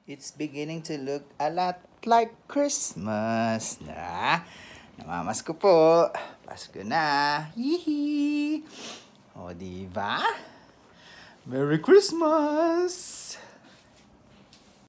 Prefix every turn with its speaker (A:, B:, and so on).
A: It's beginning to look a lot like Christmas na. Namamasko po. Pasko na. Hihi. O, diba? Merry Christmas!